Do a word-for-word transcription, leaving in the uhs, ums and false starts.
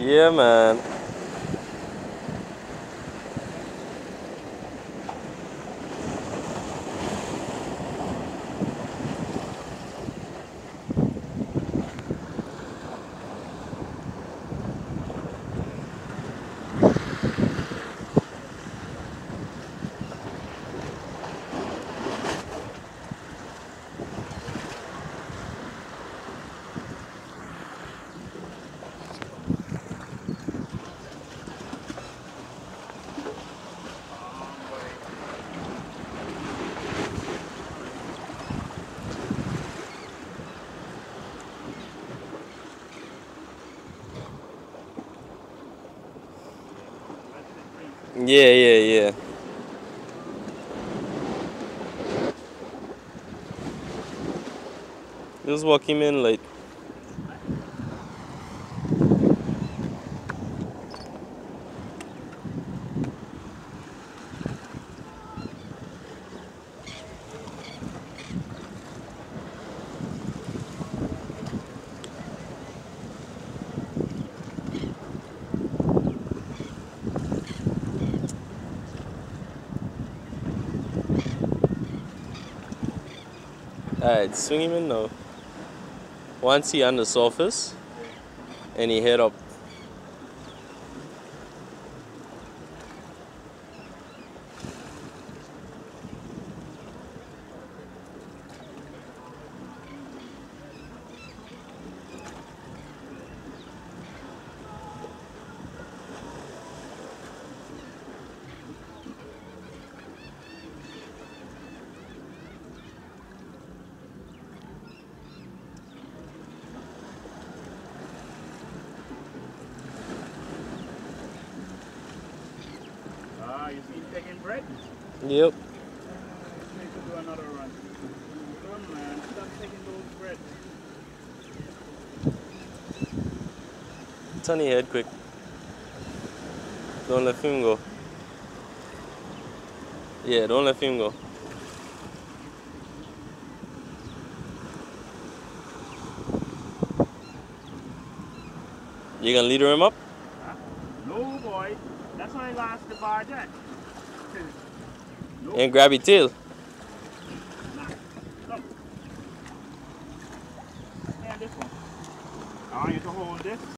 Yeah, man. Yeah, yeah, yeah. Just walk him in like. Alright, swing him in now. Once he on the surface, and he head up. Ah, you see him taking bread? Yep. Let's make him do another run. Come man, stop taking those bread. Turn your head quick. Don't let him go. Yeah, don't let him go. You gonna leader him up? Huh? No boy, that's why I lost the bar jack. Nope. And grab your tail. Nah. Look. Yeah, this one. I want you to hold this.